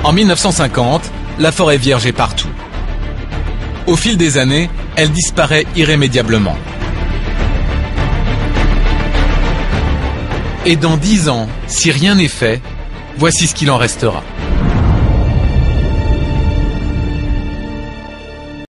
En 1950, la forêt vierge est partout. Au fil des années, elle disparaît irrémédiablement. Et dans 10 ans, si rien n'est fait, voici ce qu'il en restera.